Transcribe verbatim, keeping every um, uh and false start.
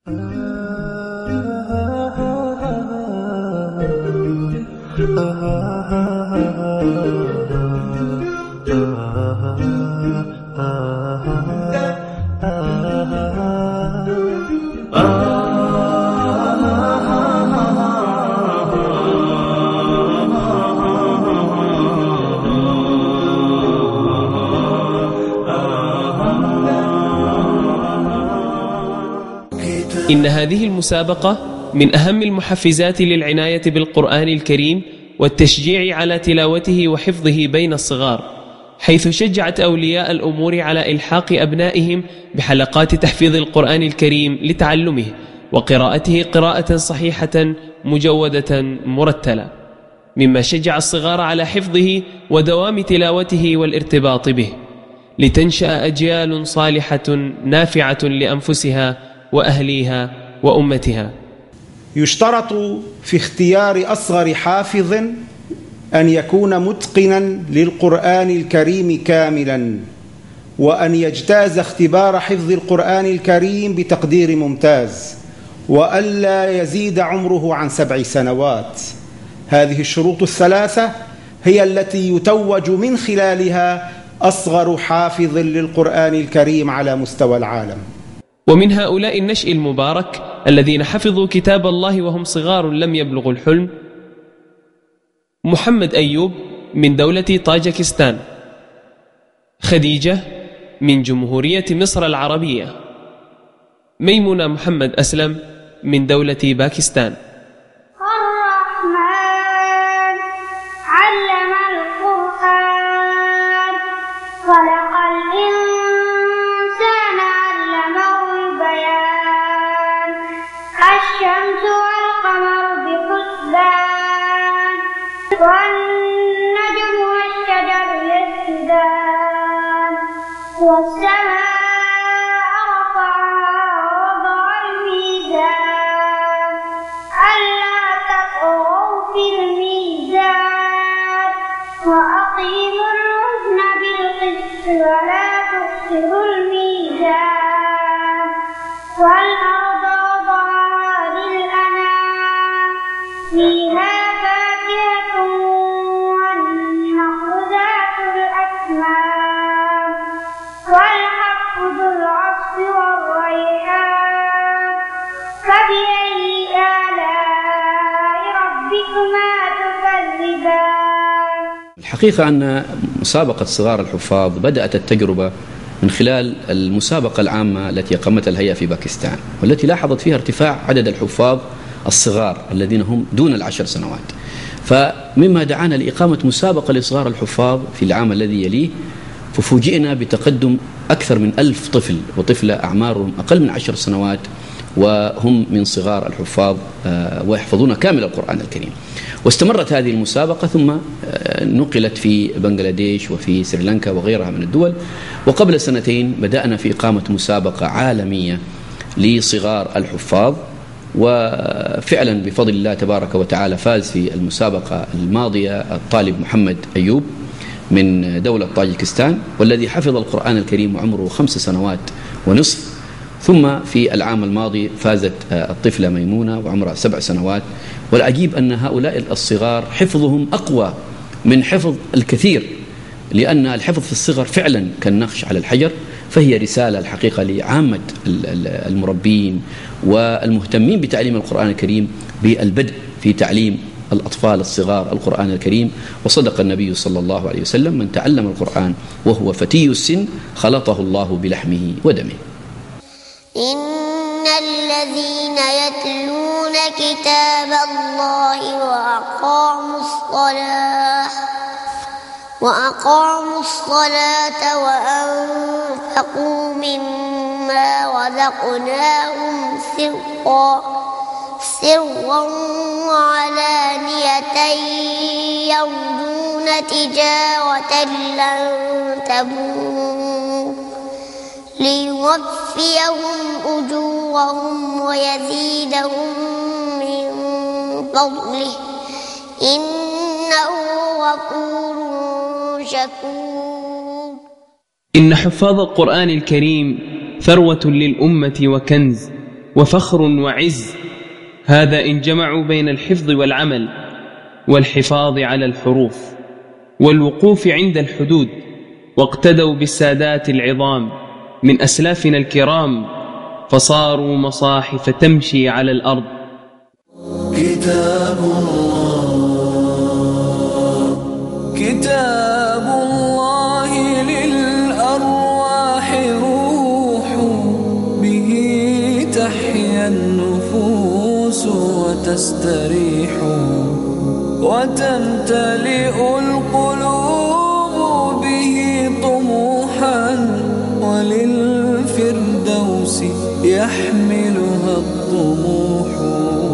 إن هذه المسابقة من أهم المحفزات للعناية بالقرآن الكريم والتشجيع على تلاوته وحفظه بين الصغار، حيث شجعت أولياء الأمور على إلحاق أبنائهم بحلقات تحفيظ القرآن الكريم لتعلمه وقراءته قراءة صحيحة مجودة مرتلة، مما شجع الصغار على حفظه ودوام تلاوته والارتباط به، لتنشأ أجيال صالحة نافعة لأنفسها وأهليها وأمتها. يشترط في اختيار أصغر حافظ أن يكون متقنا للقرآن الكريم كاملا، وأن يجتاز اختبار حفظ القرآن الكريم بتقدير ممتاز، وألا يزيد عمره عن سبع سنوات. هذه الشروط الثلاثة هي التي يتوج من خلالها أصغر حافظ للقرآن الكريم على مستوى العالم. ومن هؤلاء النشء المبارك الذين حفظوا كتاب الله وهم صغار لم يبلغوا الحلم محمد أيوب من دولة طاجكستان، خديجة من جمهورية مصر العربية، ميمونة محمد أسلم من دولة باكستان. الرحمن علم القرآن خلق الإنسان علمه البيان، الشمس والقمر بحسبان والنجم والشجر يسجدان، والسماء رفعها ووضع الميزان ألا تطغوا في الميزان وأقيموا الوزن بالقسط ولا تخسروا الميزان، والأرض وضعها للأنام فيها فاكهة والنخل ذات الأكمام والحب ذو العصف والريحان، فبأي آلاء ربكما تكذبان. الحقيقة أن مسابقة صغار الحفاظ بدأت التجربة من خلال المسابقة العامة التي أقامتها الهيئة في باكستان، والتي لاحظت فيها ارتفاع عدد الحفاظ الصغار الذين هم دون العشر سنوات، فمما دعانا لإقامة مسابقة لصغار الحفاظ في العام الذي يليه، ففوجئنا بتقدم أكثر من ألف طفل وطفلة أعمارهم أقل من عشر سنوات وهم من صغار الحفاظ ويحفظون كامل القرآن الكريم. واستمرت هذه المسابقة ثم نقلت في بنغلاديش وفي سريلانكا وغيرها من الدول، وقبل سنتين بدأنا في إقامة مسابقة عالمية لصغار الحفاظ، وفعلا بفضل الله تبارك وتعالى فاز في المسابقة الماضية الطالب محمد أيوب من دولة طاجكستان، والذي حفظ القرآن الكريم وعمره خمس سنوات ونصف. ثم في العام الماضي فازت الطفلة ميمونة وعمرها سبع سنوات. والعجيب أن هؤلاء الصغار حفظهم أقوى من حفظ الكثير، لأن الحفظ في الصغر فعلا كالنقش على الحجر، فهي رسالة الحقيقة لعامة المربين والمهتمين بتعليم القرآن الكريم بالبدء في تعليم الأطفال الصغار القرآن الكريم. وصدق النبي صلى الله عليه وسلم: من تعلم القرآن وهو فتي السن خلطه الله بلحمه ودمه. إن الذين يتلون كتاب الله وأقاموا الصلاة وأقاموا الصلاة وأنفقوا مما رزقناهم سرا سرا وعلانية يرجون تجارة لن تبور ليوفيهم أجورهم ويزيدهم من فضله إنه غفور شكور. إن حفاظ القرآن الكريم ثروة للأمة وكنز، وفخر وعز. هذا إن جمعوا بين الحفظ والعمل والحفاظ على الحروف والوقوف عند الحدود، واقتدوا بالسادات العظام من أسلافنا الكرام، فصاروا مصاحف تمشي على الأرض. كتاب الله كتاب الله للأرواح روح، به تحيا النفوس وتستريح، وتمتلئ القلوب به طموحا، وللفردوس يحملها الطموح.